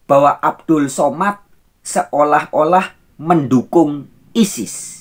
bahwa Abdul Somad seolah-olah mendukung ISIS.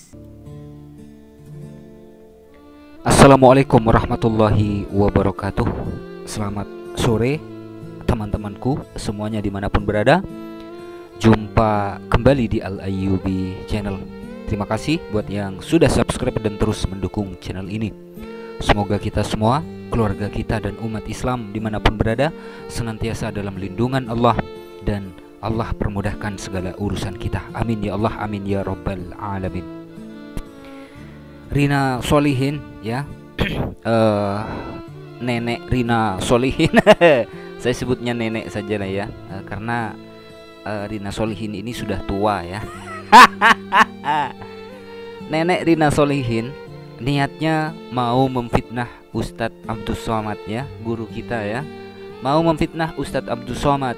Assalamualaikum warahmatullahi wabarakatuh. Selamat sore teman-temanku semuanya dimanapun berada. Jumpa kembali di Al Ayyubi Channel. Terima kasih buat yang sudah subscribe dan terus mendukung channel ini. Semoga kita semua, keluarga kita dan umat Islam dimanapun berada senantiasa dalam lindungan Allah, dan Allah permudahkan segala urusan kita. Amin ya Allah, amin ya Rabbal Alamin. Rina Solihin ya, Nenek Rina Solihin. Saya sebutnya nenek saja lah ya, karena Rina Solihin ini sudah tua ya. Nenek Rina Solihin niatnya mau memfitnah Ustadz Abdul Somad ya, guru kita ya. Mau memfitnah Ustadz Abdul Somad.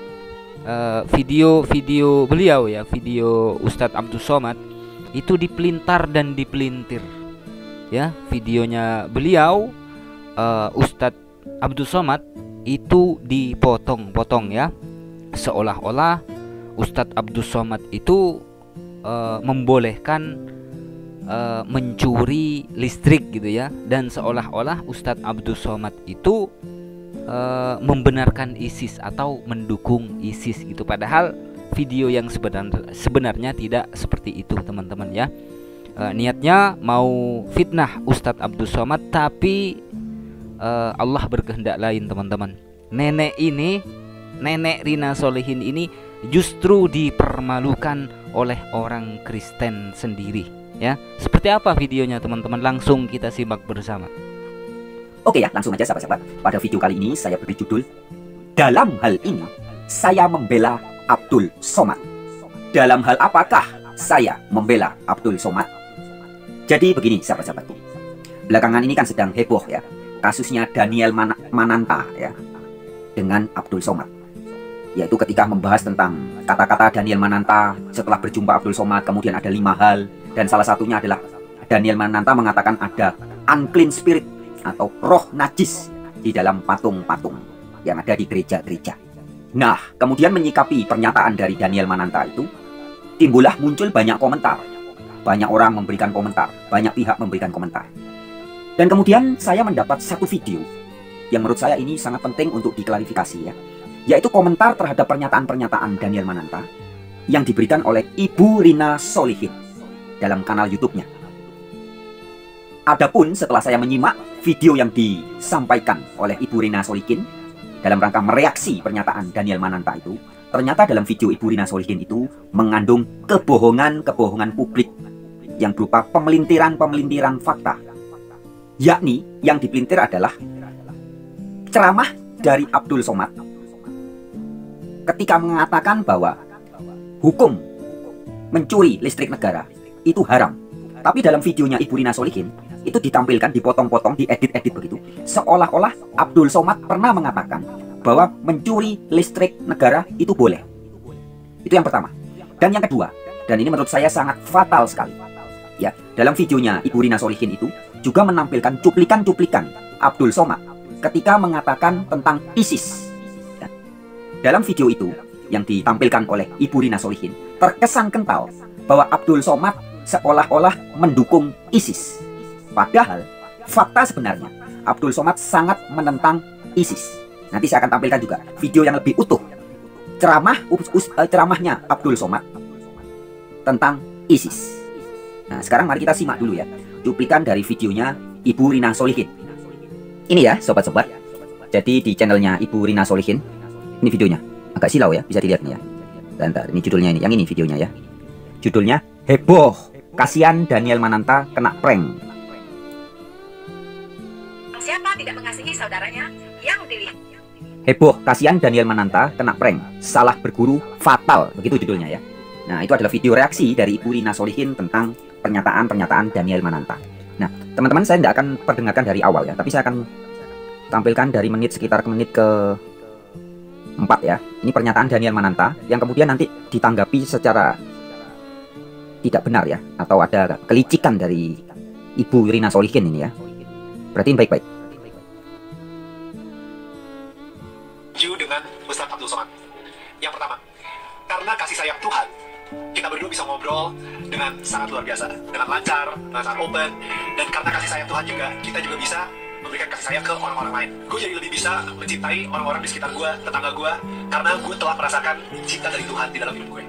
Video beliau ya, video Ustadz Abdul Somad itu dipelintar dan dipelintir ya. Videonya beliau, Ustadz Abdul Somad itu dipotong-potong ya, seolah-olah Ustadz Abdul Somad itu membolehkan mencuri listrik gitu ya, dan seolah-olah Ustadz Abdul Somad itu membenarkan ISIS atau mendukung ISIS gitu. Padahal video yang sebenarnya tidak seperti itu teman-teman ya. Niatnya mau fitnah Ustadz Abdul Somad, tapi Allah berkehendak lain teman-teman. Nenek Rina Solihin ini justru dipermalukan oleh orang Kristen sendiri ya. Seperti apa videonya teman-teman? Langsung kita simak bersama. Oke ya, langsung aja sahabat-sahabat. Pada video kali ini saya beri judul, dalam hal ini saya membela Abdul Somad. Dalam hal apakah saya membela Abdul Somad? Jadi begini sahabat-sahabatku, belakangan ini kan sedang heboh ya kasusnya Daniel Mananta ya dengan Abdul Somad, yaitu ketika membahas tentang kata-kata Daniel Mananta setelah berjumpa Abdul Somad. Kemudian ada 5 hal, dan salah satunya adalah Daniel Mananta mengatakan ada unclean spirit atau roh najis di dalam patung-patung yang ada di gereja-gereja. Nah, kemudian menyikapi pernyataan dari Daniel Mananta itu, muncul banyak komentar. Banyak orang memberikan komentar, banyak pihak memberikan komentar. Dan kemudian saya mendapat satu video yang menurut saya ini sangat penting untuk diklarifikasi ya, yaitu komentar terhadap pernyataan-pernyataan Daniel Mananta yang diberikan oleh Ibu Rina Solihin dalam kanal YouTube-nya. Adapun setelah saya menyimak video yang disampaikan oleh Ibu Rina Solihin dalam rangka mereaksi pernyataan Daniel Mananta itu, ternyata dalam video Ibu Rina Solihin itu mengandung kebohongan publik yang berupa pemelintiran fakta. Yakni yang dipelintir adalah ceramah dari Abdul Somad ketika mengatakan bahwa hukum mencuri listrik negara itu haram. Tapi dalam videonya Ibu Rina Solihin itu ditampilkan, dipotong-potong, diedit-edit begitu, seolah-olah Abdul Somad pernah mengatakan bahwa mencuri listrik negara itu boleh. Itu yang pertama. Dan yang kedua, dan ini menurut saya sangat fatal sekali ya, dalam videonya Ibu Rina Solihin itu juga menampilkan cuplikan-cuplikan Abdul Somad ketika mengatakan tentang ISIS ya. Dalam video itu yang ditampilkan oleh Ibu Rina Solihin, terkesan kental bahwa Abdul Somad seolah-olah mendukung ISIS. Padahal fakta sebenarnya Abdul Somad sangat menentang ISIS. Nanti saya akan tampilkan juga video yang lebih utuh, ceramahnya Abdul Somad tentang ISIS. Nah, sekarang mari kita simak dulu ya cuplikan dari videonya Ibu Rina Solihin. Ini ya sobat-sobat, jadi di channelnya Ibu Rina Solihin. Ini videonya, agak silau ya, bisa dilihat nih ya. Bentar, ini judulnya ini, yang ini videonya ya. Judulnya heboh, kasihan Daniel Mananta kena prank. Siapa tidak mengasihi saudaranya yang dilihat? Heboh, kasihan Daniel Mananta kena prank, salah berguru fatal, begitu judulnya ya. Nah, itu adalah video reaksi dari Ibu Rina Solihin tentang pernyataan-pernyataan Daniel Mananta. Nah, teman-teman, saya tidak akan perdengarkan dari awal ya, tapi saya akan tampilkan dari sekitar menit ke 4 ya. Ini pernyataan Daniel Mananta yang kemudian nanti ditanggapi secara tidak benar ya, atau ada kelicikan dari Ibu Rina Solihin ini ya. Perhatiin baik-baik. Dengan Ustadz Abdul Somad. Yang pertama, Karena kasih sayang Tuhan, kita berdua bisa ngobrol dengan sangat luar biasa, dengan lancar, dengan sangat open. Dan karena kasih sayang Tuhan juga, kita juga bisa memberikan kasih sayang ke orang-orang lain. Gue jadi lebih bisa mencintai orang-orang di sekitar gue, tetangga gue, karena gue telah merasakan cinta dari Tuhan di dalam hidup gue.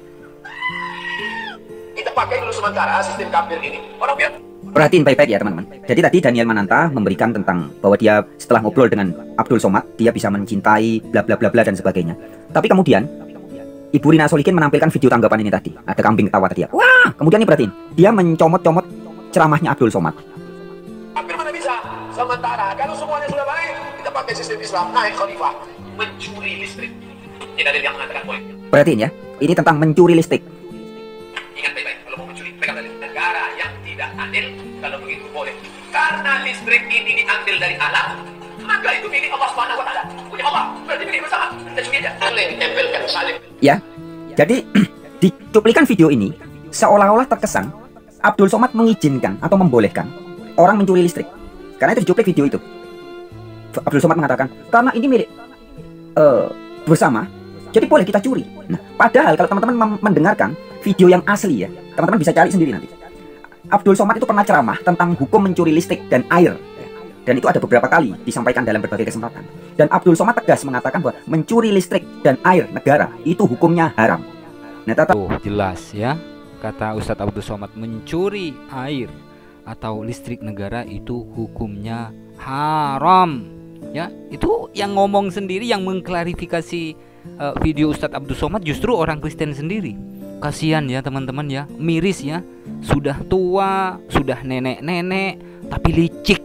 Kita pakai dulu sementara sistem kafir ini. Orang biar Perhatiin baik-baik ya teman-teman. Jadi tadi Daniel Mananta memberikan tentang bahwa dia setelah ngobrol dengan Abdul Somad, dia bisa mencintai bla bla bla bla dan sebagainya. Tapi kemudian Ibu Rina Solikin menampilkan video tanggapan ini tadi. Ada kambing ketawa tadi ya. Wah, kemudian ini perhatiin. Dia mencomot-comot ceramahnya Abdul Somad. kafir mana bisa? Sementara kalau semuanya sudah baik, kita pakai sistem Islam. Naik khalifah mencuri listrik. Tidak ada yang mengatakan boleh. Perhatiin ya. Ini tentang mencuri listrik. Ingat baik-baik, kalau mau mencuri, pegang dari negara yang tidak adil, kalau begitu boleh. Karena listrik ini diambil dari alam, maka itu milik Allah Subhanahu wa Ta'ala. Punya Allah, berarti milik bersama. Kita curi aja. Boleh ditempelkan salib. Ya. Jadi di cuplikan video ini seolah-olah terkesan Abdul Somad mengizinkan atau membolehkan orang mencuri listrik. Karena itu dicuplik video itu. Abdul Somad mengatakan, karena ini milik bersama, jadi boleh kita curi. Nah, padahal kalau teman-teman mendengarkan video yang asli ya, teman-teman bisa cari sendiri nanti. Abdul Somad itu pernah ceramah tentang hukum mencuri listrik dan air. Dan itu ada beberapa kali disampaikan dalam berbagai kesempatan. Dan Abdul Somad tegas mengatakan bahwa mencuri listrik dan air negara itu hukumnya haram. Nah, Jelas ya, kata Ustadz Abdul Somad, mencuri air atau listrik negara itu hukumnya haram. Ya, itu yang ngomong sendiri, yang mengklarifikasi video Ustadz Abdul Somad justru orang Kristen sendiri. Kasihan ya teman-teman ya, miris ya. Sudah tua, sudah nenek-nenek, tapi licik.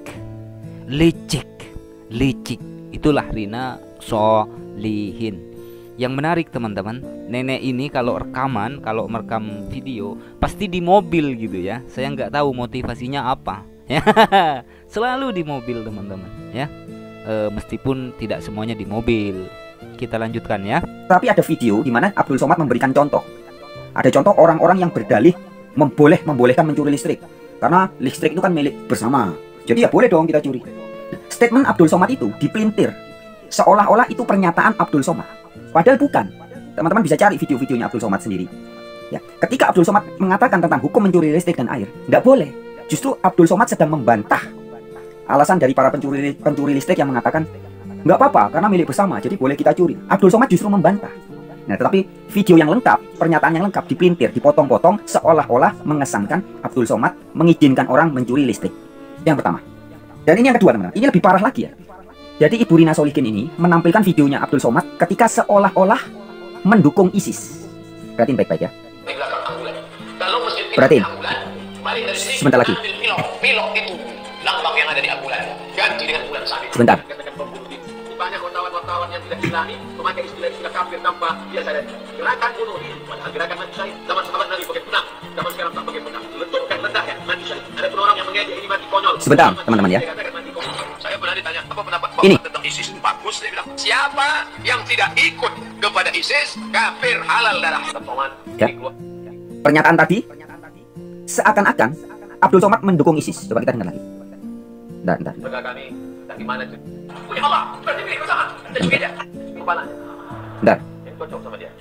Itulah Rina Solihin. Yang menarik teman-teman, nenek ini kalau merekam video pasti di mobil gitu ya. Saya nggak tahu motivasinya apa. Ya, selalu di mobil teman-teman ya. Meskipun tidak semuanya di mobil. Kita lanjutkan ya. Tapi ada video di mana Abdul Somad memberikan contoh. Ada contoh orang-orang yang berdalih membolehkan mencuri listrik. Karena listrik itu kan milik bersama. Jadi ya boleh dong kita curi. Statement Abdul Somad itu dipelintir seolah-olah itu pernyataan Abdul Somad. Padahal bukan. Teman-teman bisa cari video-videonya Abdul Somad sendiri. Ya, ketika Abdul Somad mengatakan tentang hukum mencuri listrik dan air, nggak boleh. Justru Abdul Somad sedang membantah alasan dari para pencuri listrik yang mengatakan nggak apa-apa karena milik bersama, jadi boleh kita curi. Abdul Somad justru membantah. Nah, tetapi video yang lengkap, pernyataan yang lengkap dipelintir, dipotong-potong seolah-olah mengesankan Abdul Somad mengizinkan orang mencuri listrik. Yang pertama. Dan ini yang kedua teman-teman. Ini lebih parah lagi ya. Jadi Ibu Rina Solikin ini menampilkan videonya Abdul Somad ketika seolah-olah mendukung ISIS. Perhatiin baik-baik ya. Perhatiin. Sebentar lagi. Pilok itu lambang yang ada di ambulan. Ganti dengan bulan sabit. Sebentar. Banyak wartawan-wartawan yang tidak islami memakai istilah kafir tanpa biasa dan gerakan bunuh diri. Padahal gerakan mati syahid zaman sahabat Nabi pakai pedang, zaman sekarang tak pakai pedang. Letupkan letaknya mati syahid. Ada pun orang yang mengejek ini mati konyol. Sebentar teman-teman ya. Saya pernah ditanya apa pendapat Pak tentang ISIS. Bagus, saya bilang. Siapa yang tidak ikut kepada ISIS kafir halal darah. Ya. Pernyataan tadi seakan-akan Abdul Somad mendukung ISIS. Coba kita dengar lagi. Bentar. Kami gimana tuh? Punya Allah, berarti milik bersama. Kita juga aja. Kepalanya. Bentar. Yang cocok sama dia.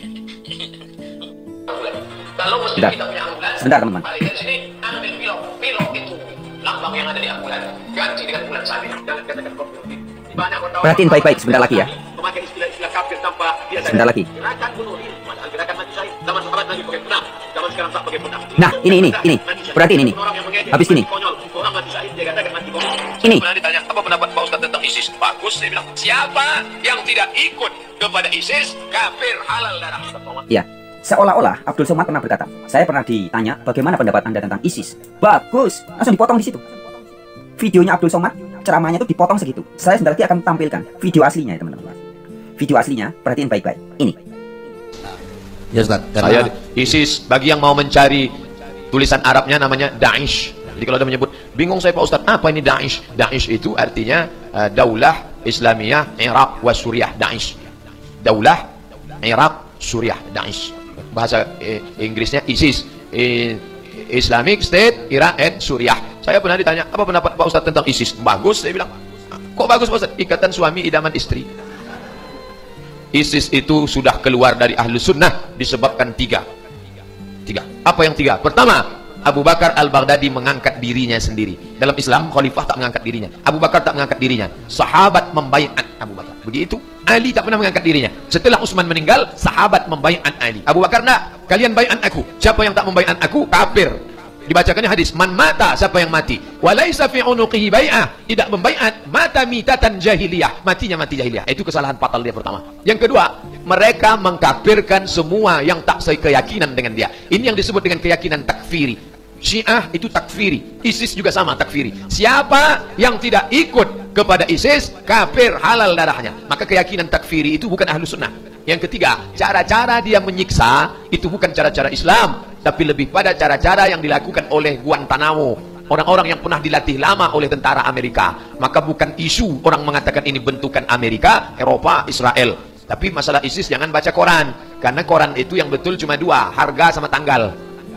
Kalau mesti kita punya ambulan. Sebentar teman-teman. Balik dari sini, ambil pilok itu lambang yang ada di ambulan. Ganti dengan bulan sabit. Jangan katakan kopi. Banyak wartawan. Perhatiin baik-baik sebentar lagi ya. Memakai istilah kafir tanpa biasa. Sebentar lagi. Gerakan bunuh diri. Padahal gerakan mati syahid zaman sahabat Nabi pakai pedang. Zaman sekarang tak pakai pedang. Nah, ini. Perhatiin ini. Habis ini. Orang mati syahid dia katakan mati konyol. Ini. Pernah ditanya apa pendapat Pak Ustadz tentang ISIS? Bagus, saya bilang. Siapa yang tidak ikut kepada ISIS kafir halal darah. Ya. Seolah-olah Abdul Somad pernah berkata, saya pernah ditanya bagaimana pendapat Anda tentang ISIS. Bagus, langsung dipotong di situ. Videonya Abdul Somad, ceramahnya itu dipotong segitu. Saya sebentar lagi akan tampilkan video aslinya ya teman-teman. Video aslinya, perhatiin baik-baik. Ini. Ya Ustaz, Saya ISIS bagi yang mau mencari tulisan Arabnya namanya Daesh. Jadi kalau ada menyebut bingung saya Pak Ustaz, apa ini Daesh? Daesh itu artinya Daulah Islamiyah Iraq wa Suriah, Daesh. Daulah Iraq Suriah, Daesh. Bahasa Inggrisnya ISIS, Islamic State Iraq and Suriah. Saya pernah ditanya apa pendapat Pak Ustaz tentang ISIS? Bagus, saya bilang. Kok bagus Pak Ustaz? Ikatan suami idaman istri. ISIS itu sudah keluar dari Ahlus Sunnah disebabkan tiga. Apa yang tiga? Pertama, Abu Bakar al-Baghdadi mengangkat dirinya sendiri. Dalam Islam, khalifah tak mengangkat dirinya. Abu Bakar tak mengangkat dirinya. Sahabat membaiat Abu Bakar. Begitu. Ali tak pernah mengangkat dirinya. Setelah Utsman meninggal, sahabat membaiat Ali. Abu Bakar, nak, kalian baiat aku. Siapa yang tak membaiat aku, kafir. Dibacakannya hadis, man mata, siapa yang mati, walaisa fi unuqihi bai'ah, tidak membaiat, mata mitatan jahiliyah, matinya mati jahiliyah. Itu kesalahan fatal dia pertama. Yang kedua, mereka mengkafirkan semua yang tak sekeyakinan dengan dia. Ini yang disebut dengan keyakinan takfiri. Syiah itu takfiri, ISIS juga sama takfiri. Siapa yang tidak ikut kepada ISIS, kafir, halal darahnya. Maka keyakinan takfiri itu bukan Ahlus Sunnah. Yang ketiga, cara-cara dia menyiksa itu bukan cara-cara Islam, tapi lebih pada cara-cara yang dilakukan oleh Guantanamo, orang-orang yang pernah dilatih lama oleh tentara Amerika. Maka bukan isu orang mengatakan ini bentukan Amerika, Eropa, Israel. Tapi masalah ISIS jangan baca koran, karena koran itu yang betul cuma dua, harga sama tanggal.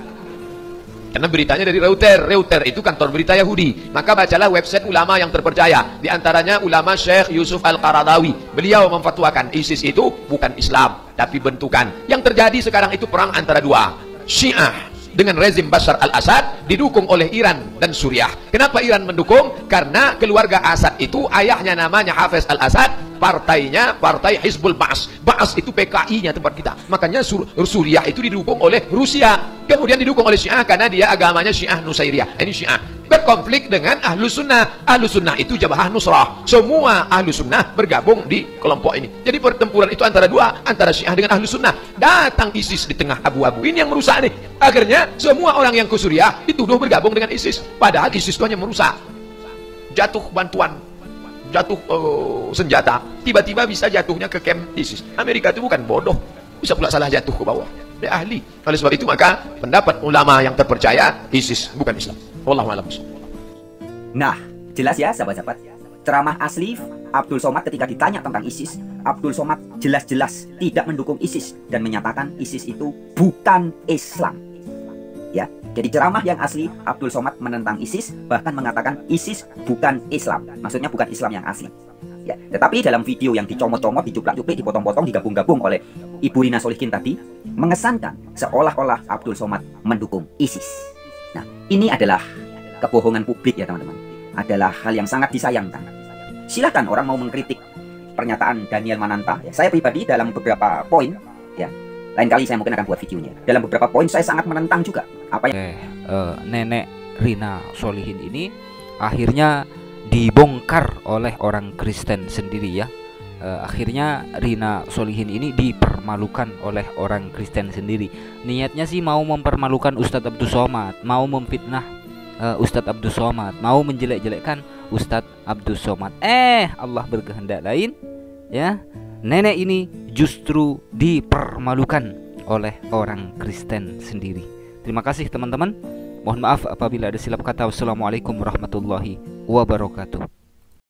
Karena beritanya dari Reuters itu kantor berita Yahudi. Maka bacalah website ulama yang terpercaya. Di antaranya ulama Syekh Yusuf Al-Qaradawi. Beliau memfatwakan ISIS itu bukan Islam, tapi bentukan. Yang terjadi sekarang itu perang antara dua, Syiah dengan rezim Bashar al-Assad, didukung oleh Iran dan Suriah. Kenapa Iran mendukung? Karena keluarga Assad itu ayahnya namanya Hafez al-Assad, partainya partai Hizbul Ba'as. Ba'as itu PKI-nya tempat kita. Makanya Suriah itu didukung oleh Rusia. Kemudian didukung oleh Syiah karena dia agamanya Syiah Nusairiyah. Ini Syiah berkonflik dengan Ahlus Sunnah. Ahlus Sunnah itu Jabhah Nusrah. Semua Ahlus Sunnah bergabung di kelompok ini. Jadi pertempuran itu antara dua, antara Syiah dengan Ahlus Sunnah. Datang ISIS di tengah abu-abu. Ini yang merusak nih. Akhirnya semua orang yang ke Suriah dituduh bergabung dengan ISIS. Padahal ISIS itu hanya merusak. Jatuh bantuan, jatuh senjata, tiba-tiba bisa jatuhnya ke camp ISIS. Amerika itu bukan bodoh, bisa pula salah jatuh ke bawah. Dia ahli. Oleh sebab itu maka pendapat ulama yang terpercaya, ISIS bukan Islam. Wallahu a'lam. Nah, jelas ya sahabat-sahabat. Ceramah asli Abdul Somad ketika ditanya tentang ISIS, Abdul Somad jelas-jelas tidak mendukung ISIS dan menyatakan ISIS itu bukan Islam. Ya, jadi ceramah yang asli Abdul Somad menentang ISIS, bahkan mengatakan ISIS bukan Islam. Maksudnya bukan Islam yang asli. Ya, tetapi dalam video yang dicomot-comot, dicuplak-cuplik, dipotong-potong, digabung-gabung oleh Ibu Rina Solihin tadi, mengesankan seolah-olah Abdul Somad mendukung ISIS. Nah, ini adalah kebohongan publik ya teman-teman. Adalah hal yang sangat disayangkan. Silakan orang mau mengkritik pernyataan Daniel Mananta. Ya, saya pribadi dalam beberapa poin, ya, lain kali saya mungkin akan buat videonya. Dalam beberapa poin saya sangat menentang juga apa yang nenek Rina Solihin ini akhirnya dibongkar oleh orang Kristen sendiri ya. Akhirnya Rina Solihin ini dipermalukan oleh orang Kristen sendiri. Niatnya sih mau mempermalukan Ustadz Abdul Somad, mau memfitnah Ustadz Abdul Somad, mau menjelek-jelekkan Ustadz Abdul Somad. Allah berkehendak lain ya. Nenek ini justru dipermalukan oleh orang Kristen sendiri. Terima kasih teman-teman. Mohon maaf apabila ada silap kata. Wassalamualaikum warahmatullahi wabarakatuh.